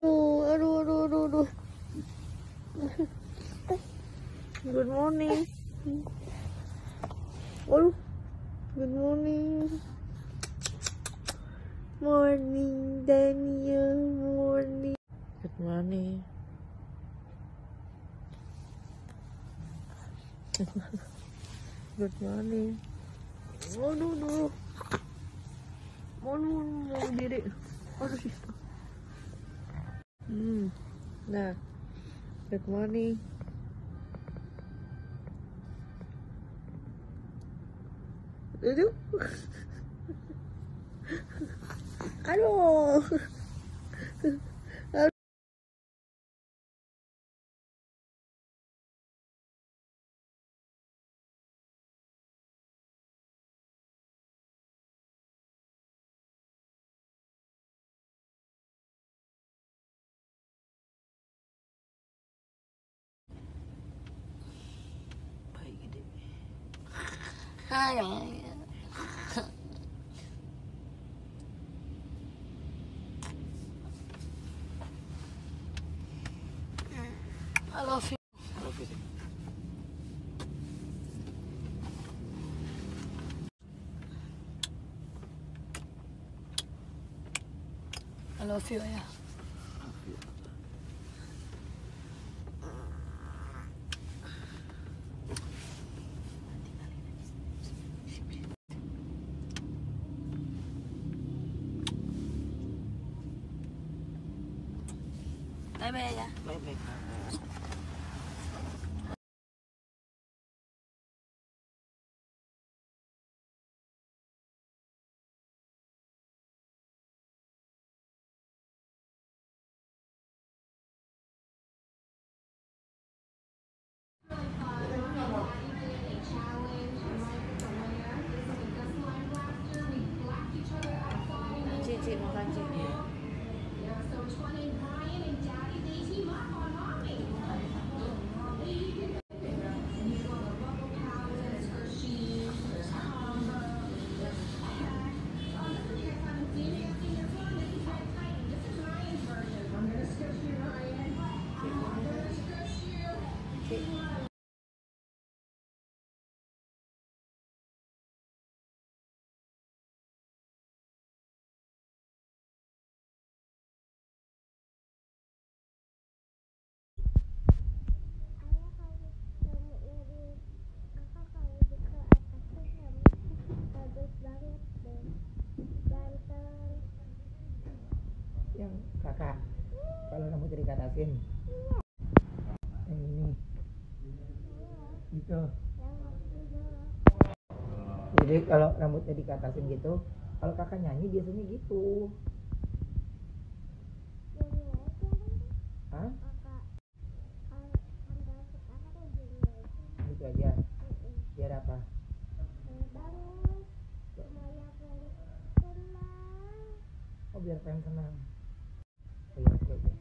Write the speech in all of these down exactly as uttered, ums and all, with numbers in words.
Aduh, aduh, aduh, aduh, aduh. Good morning. Aduh, good morning. Morning, Daniel. Morning. Good morning. Good morning. Aduh, aduh. Mau, mau, mau diri. Aduh, sih. Hmm. Nah. Good morning. Aduh. Aduh. Hai. I love you. I love you. I love you ya. Bye bye ya. Bye bye. Cici makan cici. Yang kakak kalau rambut dikatasin yang ini gitu, jadi kalau rambutnya dikatasin gitu, kalau kakak nyanyi biasanya gitu. Hah? Gitu aja biar apa? Oh biar pengen senang. Oh, iya, oke, oke.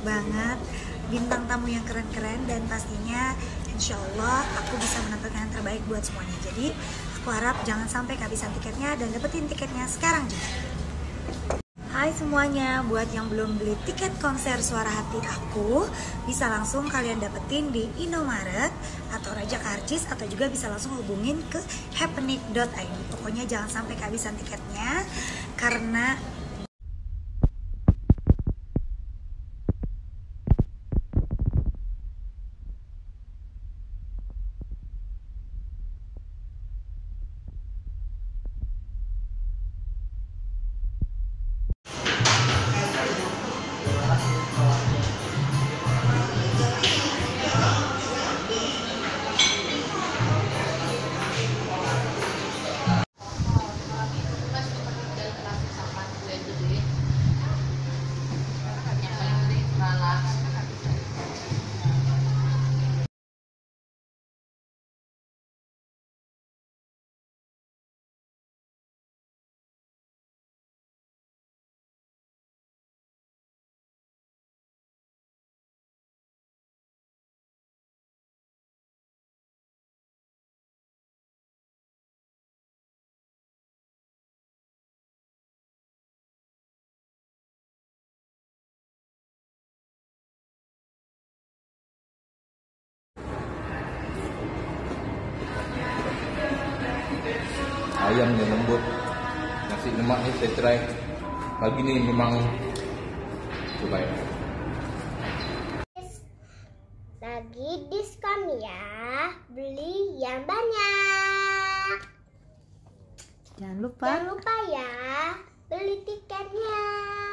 banget, bintang tamu yang keren-keren, dan pastinya insya Allah aku bisa menampilkan yang terbaik buat semuanya. Jadi aku harap jangan sampai kehabisan tiketnya dan dapetin tiketnya sekarang juga. Hai semuanya, buat yang belum beli tiket konser Suara Hati aku, bisa langsung kalian dapetin di Indomaret atau Raja Karcis, atau juga bisa langsung hubungin ke happening dot i d. Pokoknya jangan sampai kehabisan tiketnya, karena ayam yang lembut, nasi lemak ni saya try pagi ni memang terbaik. Lagi diskon ya, beli yang banyak. jangan lupa Jangan lupa ya, beli tiketnya.